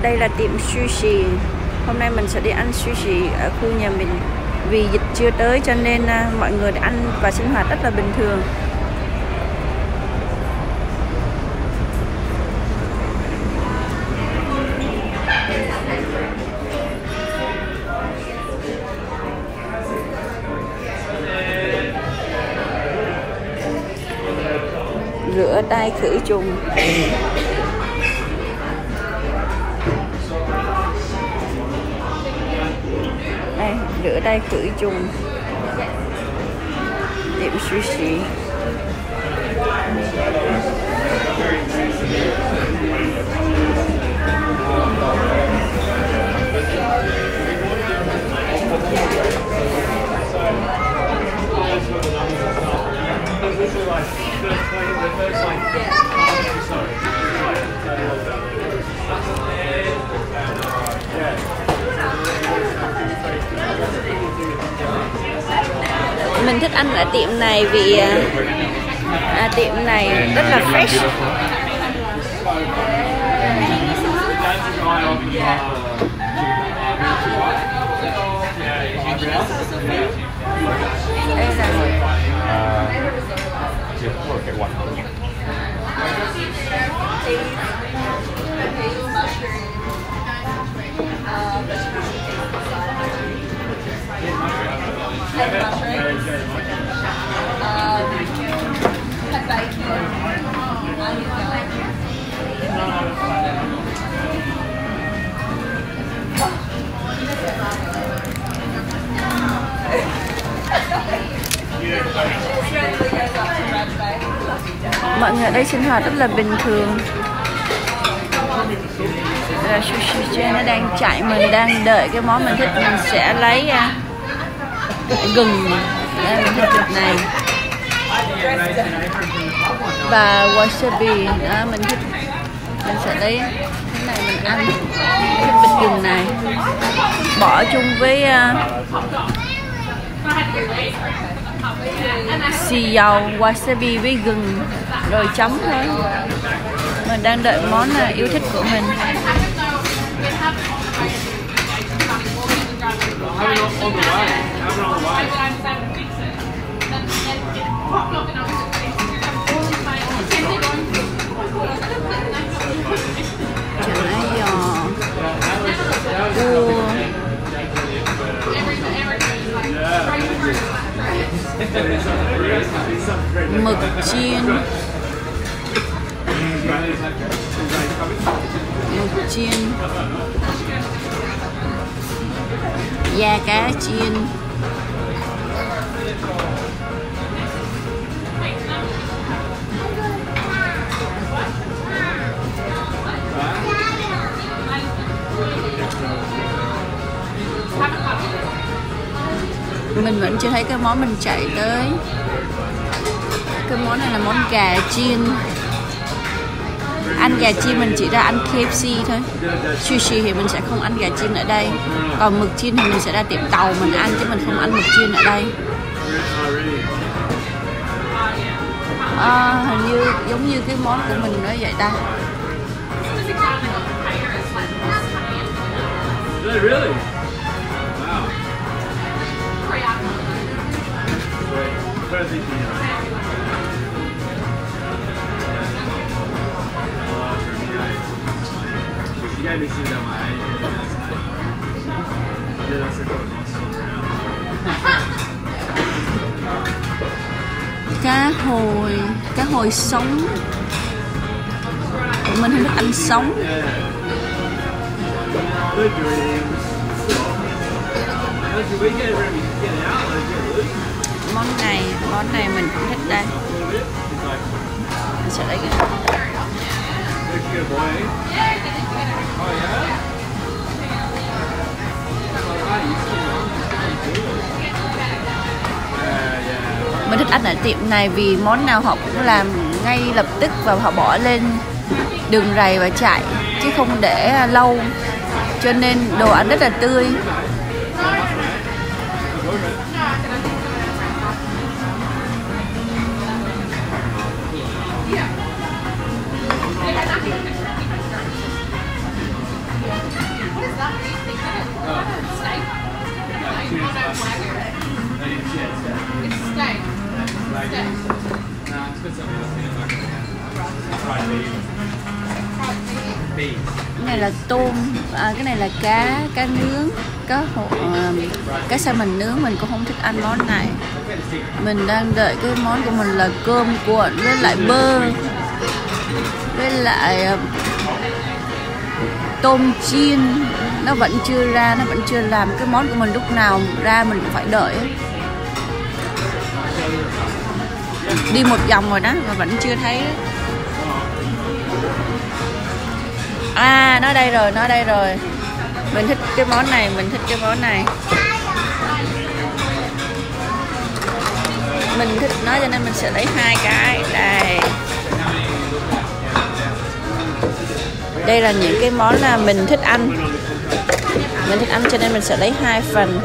Đây là tiệm sushi. Hôm nay mình sẽ đi ăn sushi ở khu nhà mình. Vì dịch chưa tới cho nên mọi người ăn và sinh hoạt rất là bình thường. Rửa tay khử trùng. Đây, rửa tay khử trùng. Tiệm sushi. Mình thích ăn ở tiệm này vì tiệm này rất là fresh. Đây là mọi người ở đây sinh hoạt rất là bình thường. Đây là sushi chain nó đang chạy, mình đang đợi cái món mình thích, mình sẽ lấy gừng. Đây mình thích thịt này và wasabi. Đó, mình thích, mình sẽ lấy cái này mình ăn. Cái bịch gừng này bỏ chung với xì dầu, wasabi với gừng rồi chấm thôi. Mình đang đợi món yêu thích của mình. Chả giò, cua, mực chiên, da cá chiên, mình vẫn chưa thấy cái món mình chạy tới. Cái món này là món gà chiên. Ăn gà chiên mình chỉ ra ăn KFC thôi. Sushi thì mình sẽ không ăn gà chiên ở đây. Còn mực chiên thì mình sẽ ra tiệm tàu mình ăn, chứ mình không ăn mực chiên ở đây. Hình như giống như cái món của mình nói vậy ta. Really? Wow. Cá hồi sống. Mình không biết ăn sống. Món này mình cũng thích đây. Mình sẽ lấy cái mình thích ăn ở tiệm này vì món nào họ cũng làm ngay lập tức và họ bỏ lên đường rầy và chạy chứ không để lâu, cho nên đồ ăn rất là tươi. Cái này là tôm, cái này là cá nướng, cá salmon nướng. Mình cũng không thích ăn món này. Mình đang đợi cái món của mình là cơm cuộn với lại bơ, với lại tôm chiên. Nó vẫn chưa ra, nó vẫn chưa làm. Cái món của mình lúc nào ra mình cũng phải đợi. Đi một vòng rồi đó mà vẫn chưa thấy. Nó đây rồi. Mình thích cái món này, Mình thích nó cho nên mình sẽ lấy 2 cái. Đây là những cái món là mình thích ăn. Cho nên mình sẽ lấy 2 phần.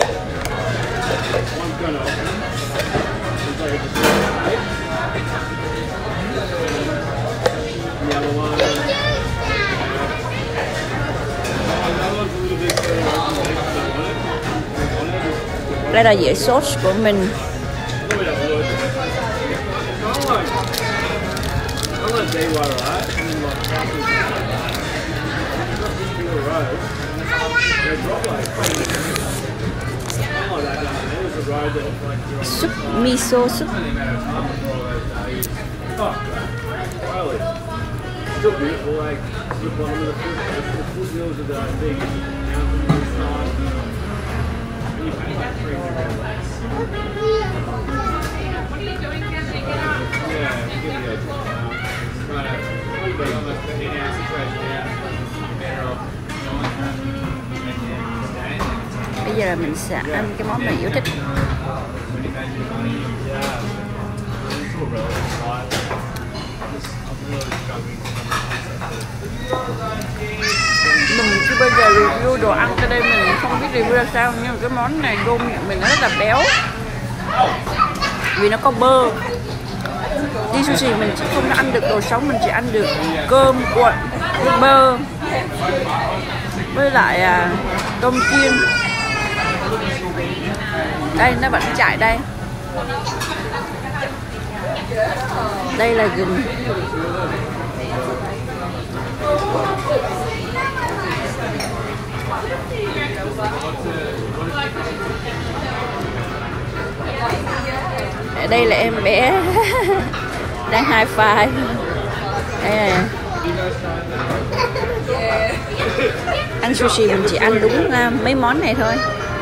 Đây là dĩa sốt của mình. Súp miso súp. Bây giờ là mình sẽ ăn cái món mình yêu thích. Mình chưa bao giờ review đồ ăn tới đây, mình không biết review ra sao. Nhưng mà cái món này vô miệng mình nó rất là béo, vì nó có bơ. Đi sushi mình chỉ không ăn được đồ sống, mình chỉ ăn được cơm cuộn với bơ, với lại tôm chiên. Đây nó vẫn chạy đây. Đây là gừng. Ở đây là em bé đang high five. Đây này. Ăn sushi mình chỉ ăn đúng mấy món này thôi.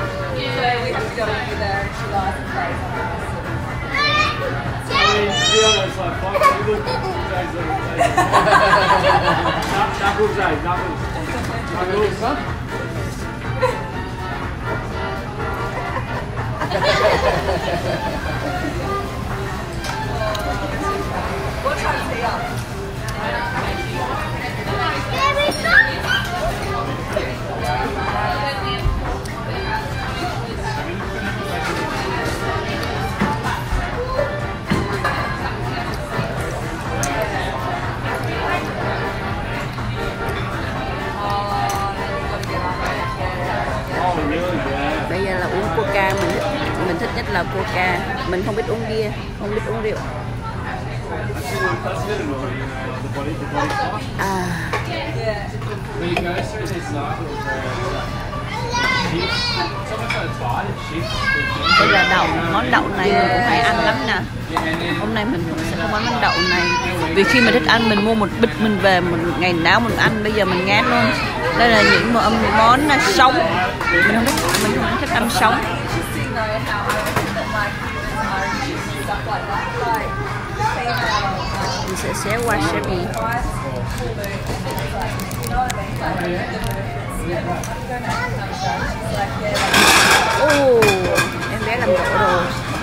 Bây giờ là uống coca, mình thích nhất là coca. Mình không biết uống bia, không biết uống rượu. Đây là đậu, món đậu này mình cũng hay ăn lắm nè. Hôm nay mình sẽ không ăn món đậu này, vì khi mình thích ăn mình mua một bịch mình về, một ngày nào mình ăn. Bây giờ mình ngán luôn. Đây là những món sống. Mình không thích ăn sống. Mình sẽ xé wasabi. Em bé làm đổ rồi.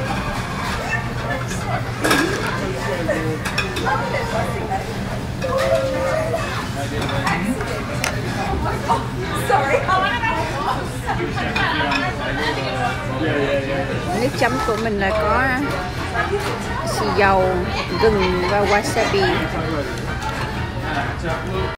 Nước chấm của mình là có xì dầu, gừng và wasabi.